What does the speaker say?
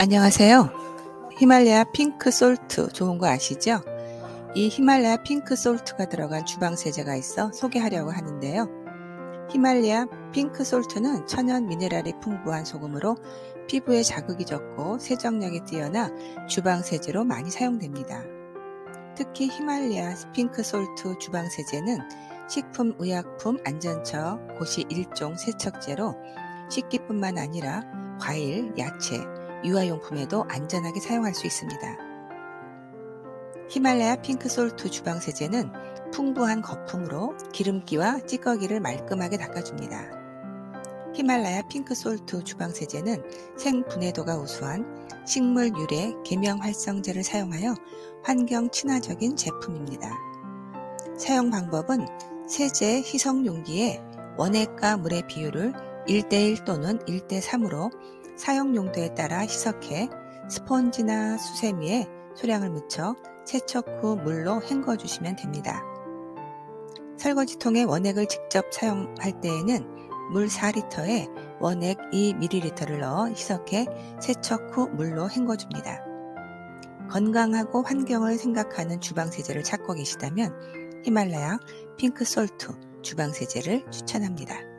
안녕하세요. 히말라야 핑크 솔트 좋은 거 아시죠? 이 히말라야 핑크 솔트가 들어간 주방 세제가 있어 소개하려고 하는데요. 히말라야 핑크 솔트는 천연 미네랄이 풍부한 소금으로 피부에 자극이 적고 세정력이 뛰어나 주방 세제로 많이 사용됩니다. 특히 히말라야 핑크 솔트 주방 세제는 식품의약품안전처 고시 1종 세척제로 식기뿐만 아니라 과일, 야채, 유아용품에도 안전하게 사용할 수 있습니다. 히말라야 핑크 솔트 주방 세제는 풍부한 거품으로 기름기와 찌꺼기를 말끔하게 닦아줍니다. 히말라야 핑크 솔트 주방 세제는 생분해도가 우수한 식물 유래 계명 활성제를 사용하여 환경 친화적인 제품입니다. 사용 방법은 세제 희석 용기에 원액과 물의 비율을 1:1 또는 1:3으로 사용 용도에 따라 희석해 스펀지나 수세미에 소량을 묻혀 세척 후 물로 헹궈 주시면 됩니다. 설거지통에 원액을 직접 사용할 때에는 물 4리터에 원액 2ml를 넣어 희석해 세척 후 물로 헹궈 줍니다. 건강하고 환경을 생각하는 주방세제를 찾고 계시다면 히말라야 핑크 솔트 주방세제를 추천합니다.